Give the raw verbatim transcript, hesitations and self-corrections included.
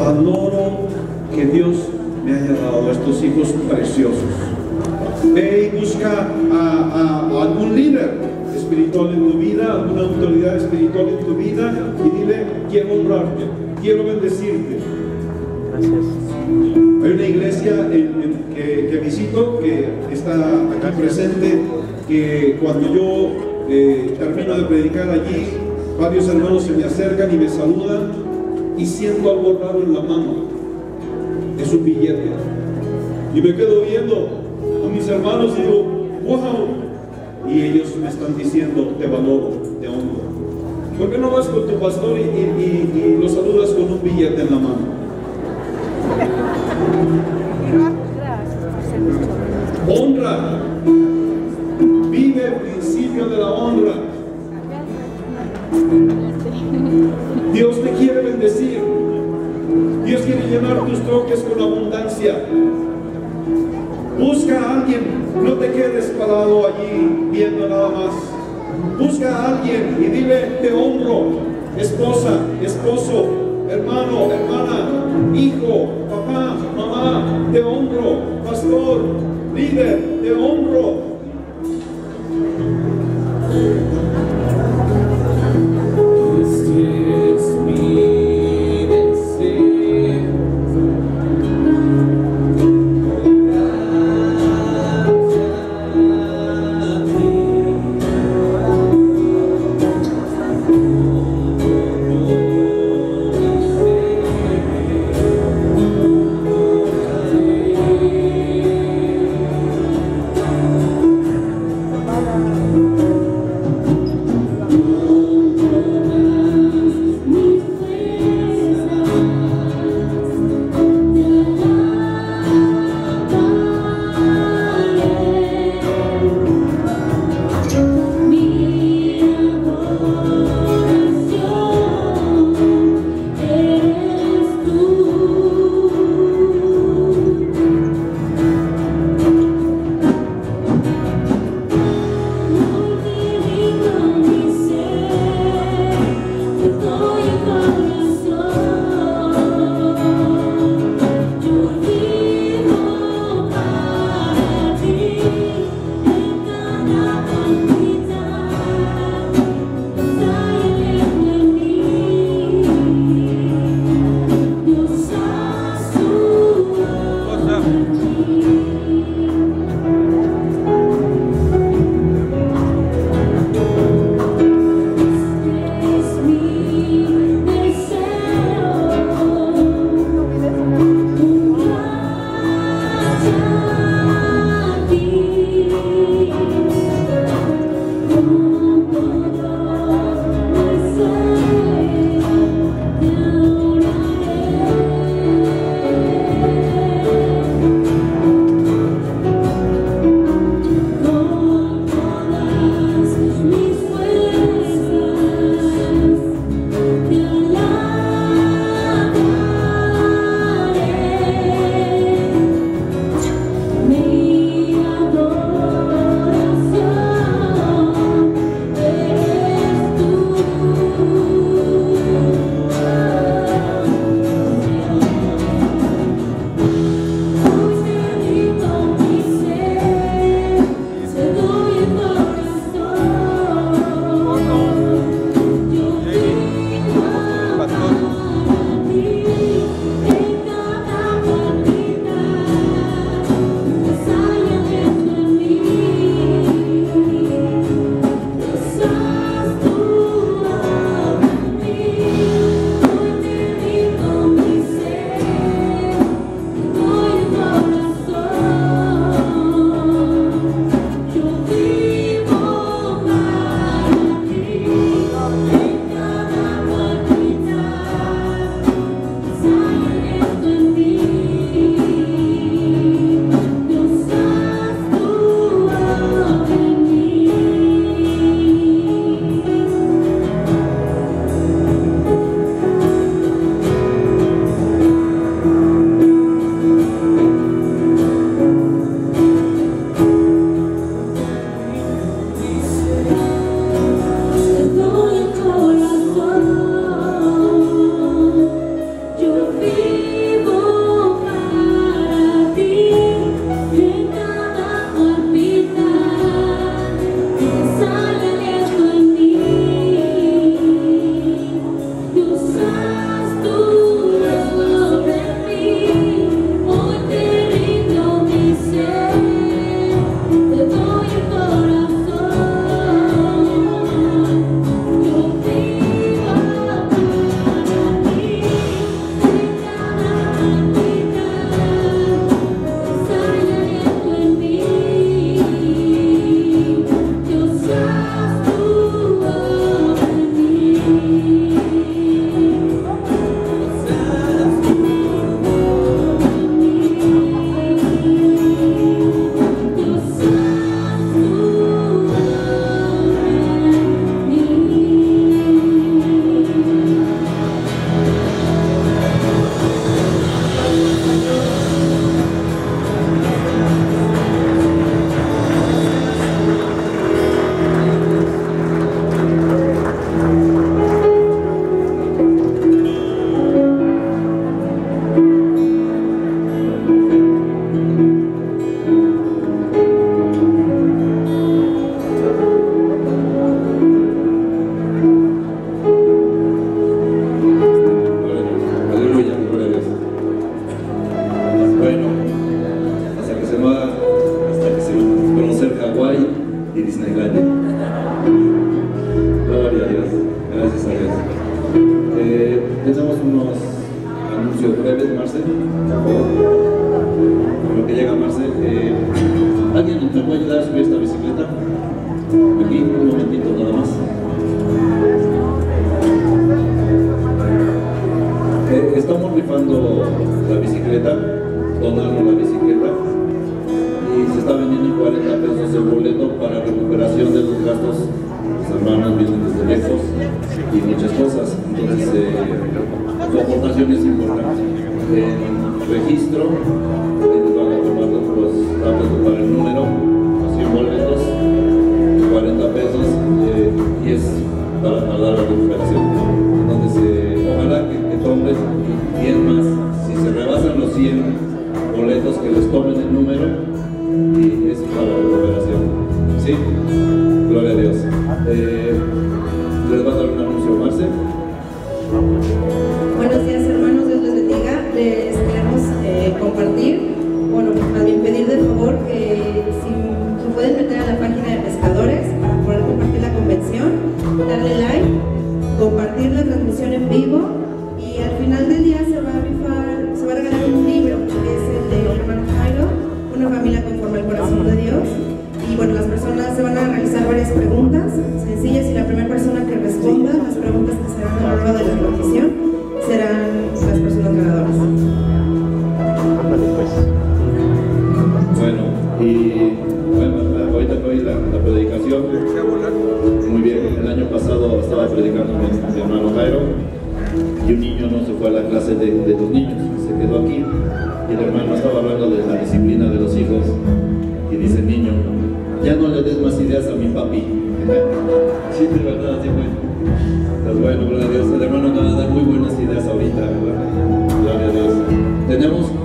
valoro que Dios me haya dado estos hijos preciosos. Ve y busca a, a, a algún líder espiritual en tu vida, alguna autoridad espiritual en tu vida, y dile: quiero honrarte, quiero bendecirte. Gracias. Hay una iglesia en, en, que, que visito, que está aquí presente, que cuando yo eh, termino de predicar allí, varios hermanos se me acercan y me saludan, y siento algo raro en la mano. Es un billete. Y me quedo viendo a mis hermanos y digo: wow. Y ellos me están diciendo: te valoro, te honro. ¿Por qué no vas con tu pastor y, y, y, y lo saludas con un billete en la mano? Honra. Vive el principio de la honra. Dios te quiere bendecir. Dios quiere llenar tus troques con abundancia. Busca a alguien. No te quedes parado allí viendo nada más. Busca a alguien y dile: te honro. Esposa, esposo, hermano, hermana, hijo, papá, mamá, te honro. Pastor, líder, te honro. Este es mi deseo, anuncios breves, Marcel, por favor. Con lo que llega Marcel, eh, ¿alguien te puede ayudar a subir esta bicicleta? Aquí, un momentito nada más. Eh, estamos rifando la bicicleta, donando la bicicleta, y se está vendiendo en cuarenta pesos el boleto para recuperación de los gastos. Los hermanos vienen desde lejos y muchas cosas, entonces eh, su aportación es importante. En registro, ellos van a tomar los datos para el número, cien boletos, cuarenta pesos, eh, y es para, para dar la recuperación. Entonces, eh, ojalá que, que tomen, y es más, si se rebasan los cien boletos, que les tomen el número, y es para la recuperación. ¿Sí? Gloria a Dios. Eh, les va a dar un anuncio, Marce. Buenos días, hermanos, Dios les bendiga. Les queremos eh, compartir, bueno, más bien pedir de favor que si se pueden meter a la página de pescadores para poder compartir la convención, darle like, compartir la transmisión en vivo, y al final del día se va a rifar, se va a regalar un libro que es el de hermano Jairo, Una familia conforme al corazón de Dios. Y bueno, las personas se van a realizar varias preguntas sencillas, y la primera persona que responda las preguntas que serán a lo largo de la transmisión serán las personas ganadoras. Bueno, y bueno, ahorita que oí la, la predicación, muy bien. El año pasado estaba predicando mi, mi hermano Jairo, y un niño no se fue a la clase de, de los niños, se quedó aquí, y el hermano estaba hablando de la disciplina de los hijos, y dice el niño: ya no le des más ideas a mi papi. Sí, de verdad, sí, bueno. Pues bueno, gloria a Dios. El hermano nos va a dar muy buenas ideas ahorita, ¿verdad? Gloria a Dios. Tenemos